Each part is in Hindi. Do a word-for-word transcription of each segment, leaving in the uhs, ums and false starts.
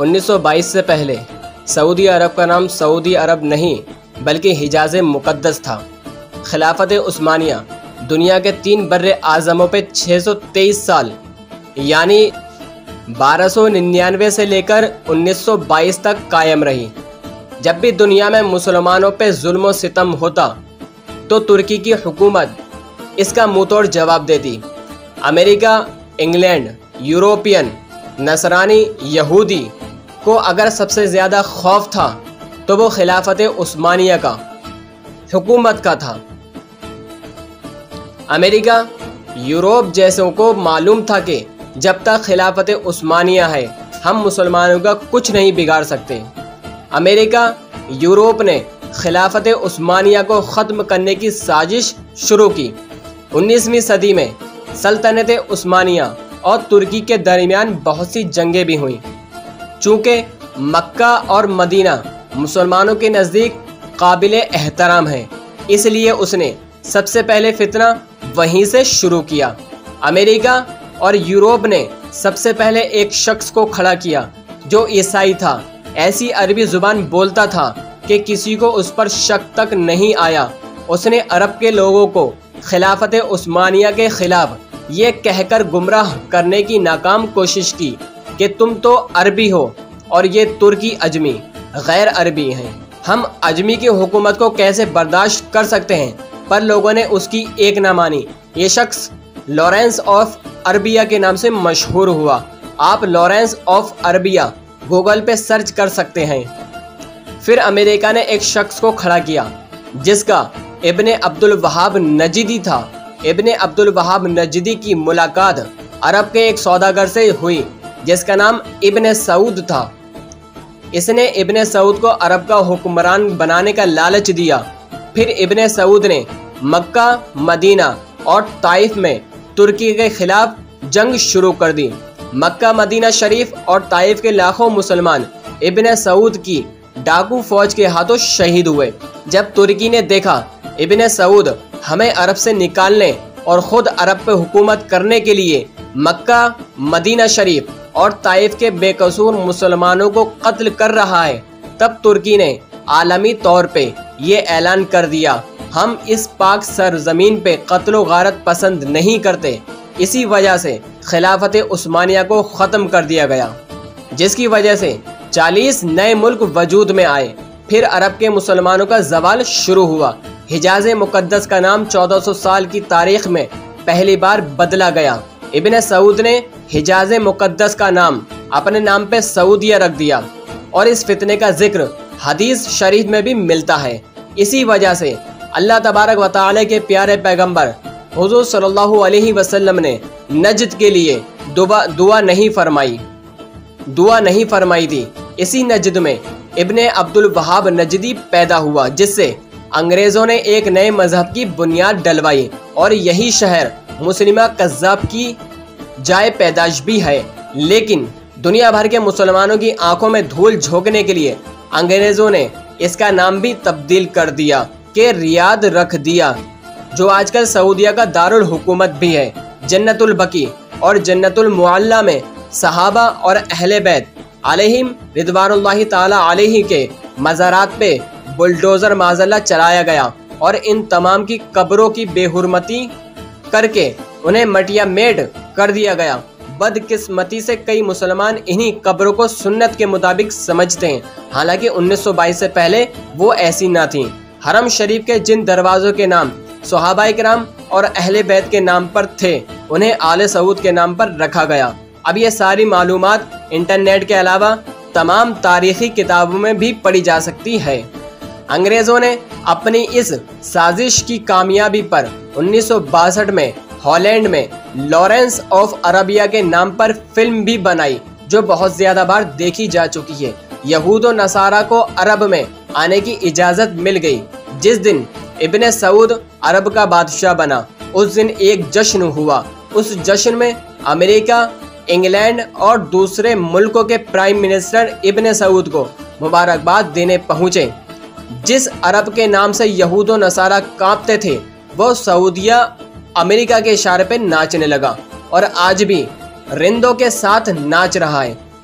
उन्नीस सौ बाईस से पहले सऊदी अरब का नाम सऊदी अरब नहीं बल्कि हिजाज़ मुक़द्दस था। खिलाफत उस्मानिया दुनिया के तीन बर्रे आज़मों पे छः सौ तेईस साल यानी बारह सौ निन्यानवे से लेकर उन्नीस सौ बाईस तक कायम रही। जब भी दुनिया में मुसलमानों पे जुल्म व सितम होता तो तुर्की की हुकूमत इसका मुंहतोड़ जवाब देती। अमेरिका, इंग्लैंड, यूरोपियन, नसरानी, यहूदी को अगर सबसे ज़्यादा खौफ था तो वो खिलाफत उस्मानिया का, हुकूमत का था। अमेरिका, यूरोप जैसों को मालूम था कि जब तक खिलाफत उस्मानिया है हम मुसलमानों का कुछ नहीं बिगाड़ सकते। अमेरिका, यूरोप ने खिलाफत उस्मानिया को ख़त्म करने की साजिश शुरू की। उन्नीसवीं सदी में सल्तनत उस्मानिया और तुर्की के दरमियान बहुत सी जंगें भी हुईं। चूँकि मक्का और मदीना मुसलमानों के नज़दीक काबिले एहतराम है, इसलिए उसने सबसे पहले फितना वहीं से शुरू किया। अमेरिका और यूरोप ने सबसे पहले एक शख्स को खड़ा किया जो ईसाई था, ऐसी अरबी ज़ुबान बोलता था कि किसी को उस पर शक तक नहीं आया। उसने अरब के लोगों को खिलाफत उस्मानिया के ख़िलाफ़ ये कहकर गुमराह करने की नाकाम कोशिश की कि तुम तो अरबी हो और ये तुर्की अजमी गैर अरबी हैं, हम अजमी की हुकूमत को कैसे बर्दाश्त कर सकते हैं। पर लोगों ने उसकी एक ना मानी। ये शख्स लॉरेंस ऑफ अरबिया के नाम से मशहूर हुआ। आप लॉरेंस ऑफ अरबिया गूगल पे सर्च कर सकते हैं। फिर अमेरिका ने एक शख्स को खड़ा किया जिसका इब्ने अब्दुल वहाब नजदी था। इब्ने अब्दुल वहाब नजदी की मुलाकात अरब के एक सौदागर से हुई जिसका नाम इब्ने सऊद था। इसने इब्ने सऊद को अरब का हुक्मरान बनाने का लालच दिया। फिर इब्ने सऊद ने मक्का, मदीना और ताइफ में तुर्की के खिलाफ जंग शुरू कर दी। मक्का, मदीना शरीफ और ताइफ के लाखों मुसलमान इब्ने सऊद की डाकू फौज के हाथों शहीद हुए। जब तुर्की ने देखा इब्ने सऊद हमें अरब से निकालने और ख़ुद अरब पे हुकूमत करने के लिए मक्का, मदीना शरीफ और ताइफ के बेकसूर मुसलमानों को कत्ल कर रहा है, तब तुर्की ने आलमी तौर पे ये ऐलान कर दिया, हम इस पाक सरजमीन पे कत्लो गारत पसंद नहीं करते। इसी वजह से खिलाफत उस्मानिया को ख़त्म कर दिया गया, जिसकी वजह से चालीस नए मुल्क वजूद में आए। फिर अरब के मुसलमानों का जवाल शुरू हुआ। हिजाज़ मुक़द्दस का नाम चौदह सौ साल की तारीख में पहली बार बदला गया। इब्ने सऊद ने हिजाज़ मुक़द्दस का नाम अपने नाम पे सऊदिया रख दिया और इस फितने का जिक्र हदीस शरीफ में भी मिलता है। इसी वजह से अल्लाह तबारक व तआला के प्यारे पैगंबर हुज़ूर सल्लल्लाहु अलैहि वसल्लम ने नजद के लिए दुआ दुआ नहीं फरमाई दुआ नहीं फरमाई थी। इसी नजद में इब्ने अब्दुल वहाब नजदी पैदा हुआ, जिससे अंग्रेज़ों ने एक नए मजहब की बुनियाद डलवाई और यही शहर मुस्लिमा कज़्ज़ाब की जाए पैदाश भी है। लेकिन दुनिया भर के मुसलमानों की आंखों में धूल झोंकने के लिए अंग्रेज़ों ने इसका नाम भी तब्दील कर दिया कि रियाद रख दिया, जो आजकल सऊदिया का दारुल हुकूमत भी है। जन्नतुल बकी और जन्नतुल मुअल्ला में सहाबा और अहले बैत अलैहिम रिदवानुल्लाहि ताला अलैहि के मज़ारात पे बुलडोज़र माज़ल्ला चलाया गया और इन तमाम की कब्रों की बेहुरमती करके उन्हें मटिया मेड कर दिया गया। बदकिस्मती से कई मुसलमान इन्हीं कब्रों को सुन्नत के मुताबिक समझते हैं, हालांकि उन्नीस सौ बाईस से पहले वो ऐसी ना थीं। हरम शरीफ के जिन दरवाज़ों के नाम सहाबाए किराम और अहले बैत के नाम पर थे, उन्हें आले सऊद के नाम पर रखा गया। अब ये सारी मालूमात इंटरनेट के अलावा तमाम तारीख़ी किताबों में भी पढ़ी जा सकती है। अंग्रेज़ों ने अपनी इस साजिश की कामयाबी पर उन्नीस सौ बासठ में हॉलैंड में लॉरेंस ऑफ अरबिया के नाम पर फिल्म भी बनाई, जो बहुत ज़्यादा बार देखी जा चुकी है। यहूद और नसारा को अरब में आने की इजाज़त मिल गई। जिस दिन इब्ने सऊद अरब का बादशाह बना, उस दिन एक जश्न हुआ। उस जश्न में अमेरिका, इंग्लैंड और दूसरे मुल्कों के प्राइम मिनिस्टर इब्ने सऊद को मुबारकबाद देने पहुँचे। जिस अरब के नाम से यहूद और नसारा कांपते थे, वो सऊदिया अमेरिका के इशारे पे नाचने लगा और आज भी रिंदों के साथ नाच रहा है।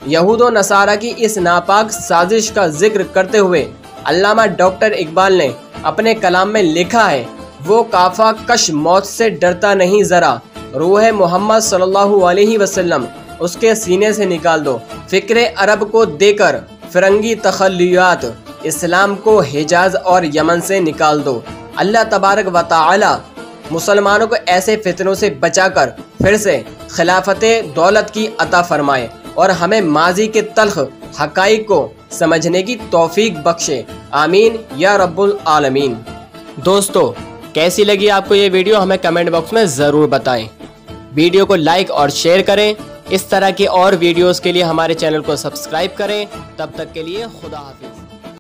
यहूद व नसारा की इस नापाक साजिश का जिक्र करते हुए अल्लामा डॉक्टर इकबाल ने अपने कलाम में लिखा है, वो काफा कश मौत से डरता नहीं ज़रा, रूह मोहम्मद सल्लल्लाहु अलैहि वसल्लम उसके सीने से निकाल दो। फ़िक्र अरब को देकर फ़िरंगी तखल्लुयात, इस्लाम को हिजाज और यमन से निकाल दो। अल्लाह तबारक व तआला मुसलमानों को ऐसे फितनों से बचाकर फिर से खिलाफत दौलत की अता फरमाए और हमें माजी के तल्ख हक़ाइक़ को समझने की तौफीक बख्शे। आमीन या रब्बुल आलमीन। दोस्तों, कैसी लगी आपको ये वीडियो हमें कमेंट बॉक्स में ज़रूर बताएं। वीडियो को लाइक और शेयर करें। इस तरह की और वीडियोस के लिए हमारे चैनल को सब्सक्राइब करें। तब तक के लिए खुदा हाफिज़।